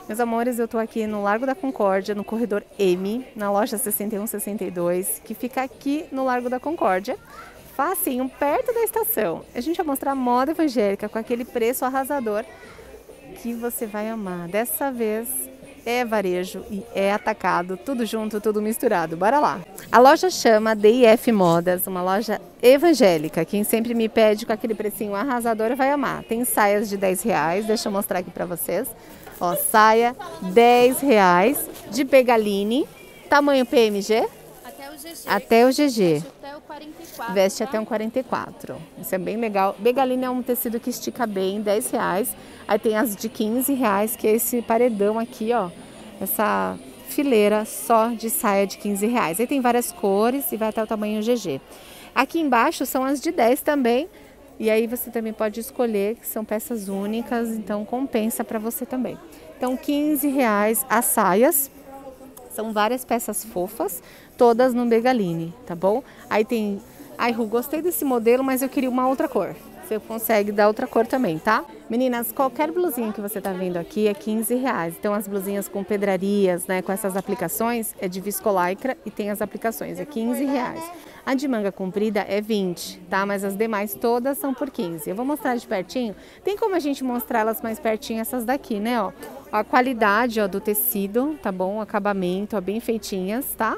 Meus amores, eu tô aqui no Largo da Concórdia, no corredor M, na loja 6162, que fica aqui no Largo da Concórdia, facinho, perto da estação. A gente vai mostrar moda evangélica com aquele preço arrasador que você vai amar. Dessa vez é varejo e é atacado, tudo junto, tudo misturado. Bora lá! A loja chama DIF Modas, uma loja evangélica. Quem sempre me pede com aquele precinho arrasador vai amar. Tem saias de R$10, deixa eu mostrar aqui pra vocês. Ó, saia R$10 de Begaline, tamanho PMG? Até o GG. Até o GG. Até o 44. Veste até um 44. Isso é bem legal. Begaline é um tecido que estica bem, R$10. Aí tem as de R$15, que é esse paredão aqui, ó. Essa fileira só de saia de R$15. Aí tem várias cores e vai até o tamanho GG. Aqui embaixo são as de 10 também. E aí você também pode escolher, que são peças únicas, então compensa para você também. Então R$15 as saias, são várias peças fofas, todas no Begaline, tá bom? Aí tem, ai Ru, gostei desse modelo, mas eu queria uma outra cor. Você consegue dar outra cor também, tá? Meninas, qualquer blusinha que você tá vendo aqui é R$15. Então as blusinhas com pedrarias, né, com essas aplicações, é de viscolaicra e tem as aplicações, é R$15. A de manga comprida é 20, tá? Mas as demais todas são por 15. Eu vou mostrar de pertinho. Tem como a gente mostrar elas mais pertinho, essas daqui, né, ó? A qualidade, ó, do tecido, tá bom? O acabamento, ó, bem feitinhas, tá?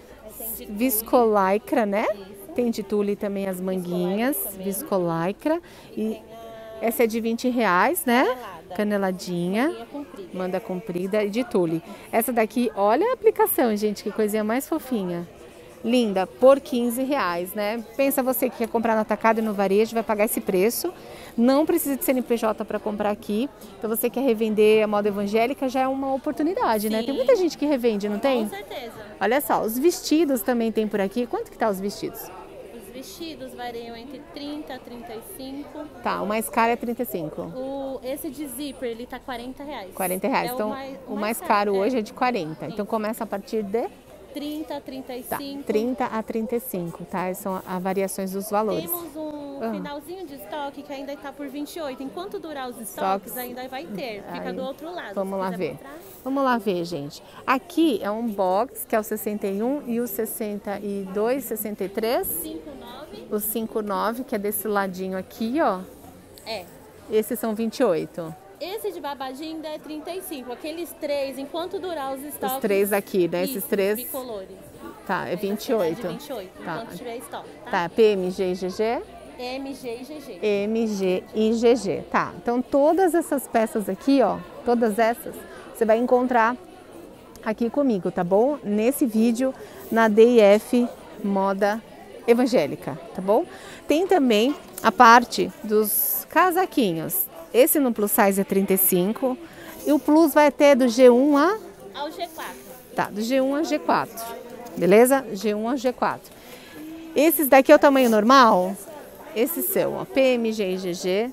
Viscolaicra, né? Tem de tule também as manguinhas, viscolaicra. E essa é de R$20, né? Caneladinha, manga comprida e de tule. Essa daqui, olha a aplicação, gente, que coisinha mais fofinha. Linda, por R$15, né? Pensa você que quer comprar no atacado e no varejo, vai pagar esse preço. Não precisa de CNPJ para comprar aqui. Então você quer revender a moda evangélica, já é uma oportunidade, né? Tem muita gente que revende, não tem? Com certeza. Olha só, os vestidos também tem por aqui. Quanto que tá os vestidos? Os vestidos variam entre 30 a 35. Tá, o mais caro é 35. Esse de zíper, ele tá R$40. R$40. Então, o mais caro hoje é de 40. Então começa a partir de 30 a 35. Tá, 30 a 35, tá? São as variações dos valores. Temos um finalzinho de estoque que ainda está por 28. Enquanto durar os estoques, ainda vai ter. Fica do outro lado. Vamos lá ver. Vamos lá ver, gente. Aqui é um box, que é o 61 e o 62, 63. 59. O 59, que é desse ladinho aqui, ó. É. Esses são 28. Esse de babadinho ainda é 35. Aqueles três, enquanto durar os estoques... Os três aqui, né? Esses três... bicolores. Tá, é 28. 28, tá. enquanto tiver estoque, tá? Tá, PMG e GG? MG e GG. MG e GG. Tá, então todas essas peças aqui, ó, todas essas, você vai encontrar aqui comigo, tá bom? Nesse vídeo, na DIF Moda Evangélica, tá bom? Tem também a parte dos casaquinhos. Esse no plus size é 35 e o plus vai até do G1 ao G4. Tá, do G1 a G4, beleza? G1 a G4. Esses daqui é o tamanho normal? Esses são, ó, PMG e GG,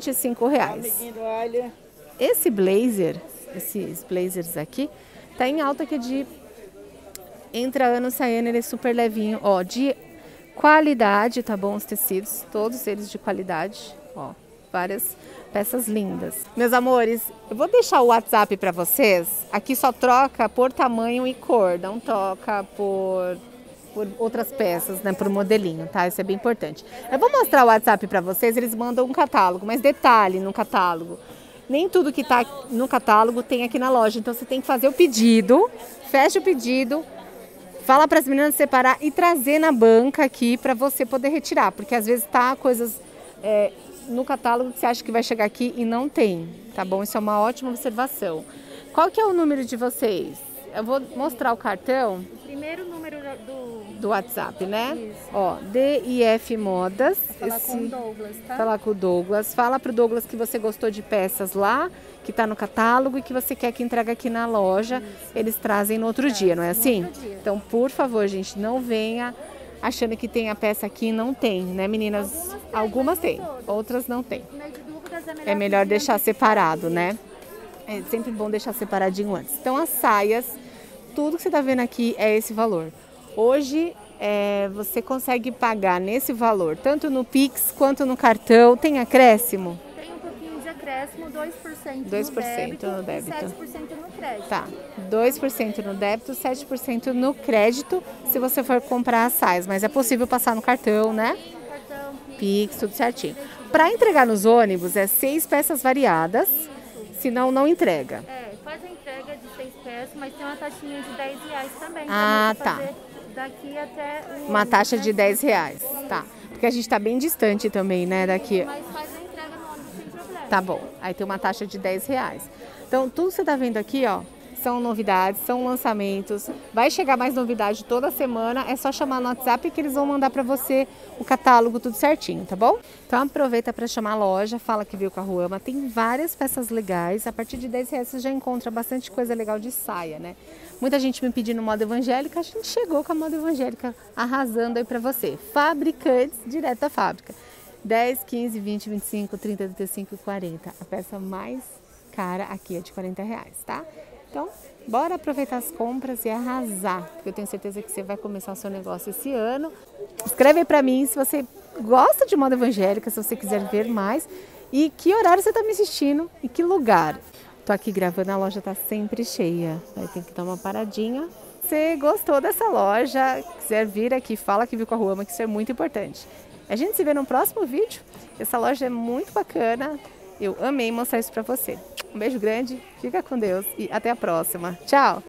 R$25. Esse blazer, esses blazers aqui, tá em alta que é de... Entra ano, sai ano, ele é super levinho, ó, de qualidade, tá bom? Os tecidos, todos eles de qualidade, ó, várias peças lindas. Meus amores, eu vou deixar o WhatsApp para vocês. Aqui só troca por tamanho e cor, não troca por outras peças, né, por modelinho, tá? Isso é bem importante. Eu vou mostrar o WhatsApp para vocês, eles mandam um catálogo, mas detalhe no catálogo. Nem tudo que tá no catálogo tem aqui na loja, então você tem que fazer o pedido, fecha o pedido, fala para as meninas separar e trazer na banca aqui para você poder retirar, porque às vezes tá coisas no catálogo que você acha que vai chegar aqui e não tem, tá bom? Isso é uma ótima observação. Qual que é o número de vocês? Eu vou mostrar o cartão. O primeiro número do WhatsApp, né? Isso. Ó, DIF Modas. Vou falar com o Douglas, tá? Falar com o Douglas. Fala pro Douglas que você gostou de peças lá, que tá no catálogo e que você quer que entregue aqui na loja. Isso. Eles trazem no outro dia, não é assim? Outro dia. Então, por favor, gente, não venha achando que tem a peça aqui e não tem, né, meninas? Algumas tem, outras não tem. É melhor deixar separado, né? É sempre bom deixar separadinho antes. Então, as saias, tudo que você tá vendo aqui é esse valor. Hoje, você consegue pagar nesse valor, tanto no Pix quanto no cartão. Tem acréscimo? Tem um pouquinho de acréscimo. empréstimo, 2% 2% no débito. E 7% no crédito. Tá, 2% no débito, 7% no crédito, se você for comprar as sais. Mas é possível passar no cartão, né? Cartão, Pix, tudo certinho. Para entregar nos ônibus, é 6 peças variadas, senão não entrega. Faz a entrega de 6 peças, mas tem uma taxinha de R$10 também. Ah, pra tá. fazer daqui até o Uma ônibus, taxa né? de R$10, tá. Porque a gente tá bem distante também, né, daqui. Mas faz a entrega no ônibus sem problema. Tá bom, aí tem uma taxa de R$10. Então, tudo que você tá vendo aqui, ó, são novidades, são lançamentos. Vai chegar mais novidade toda semana, é só chamar no WhatsApp que eles vão mandar pra você o catálogo tudo certinho, tá bom? Então aproveita para chamar a loja, fala que viu com a Ruama, tem várias peças legais, a partir de R$10 você já encontra bastante coisa legal de saia, né? Muita gente me pedindo moda evangélica, a gente chegou com a moda evangélica arrasando aí pra você. Fabricantes, direto da fábrica. 10, 15, 20, 25, 30, 35 e 40. A peça mais cara aqui é de R$40, tá? Então, bora aproveitar as compras e arrasar, porque eu tenho certeza que você vai começar o seu negócio esse ano. Escreve aí pra mim se você gosta de moda evangélica, se você quiser ver mais e que horário você está me assistindo e que lugar. Tô aqui gravando, a loja tá sempre cheia, aí tem que dar uma paradinha. Se você gostou dessa loja, quiser vir aqui, fala que viu com a Ruama, que isso é muito importante. A gente se vê no próximo vídeo, essa loja é muito bacana, eu amei mostrar isso pra você. Um beijo grande, fica com Deus e até a próxima. Tchau!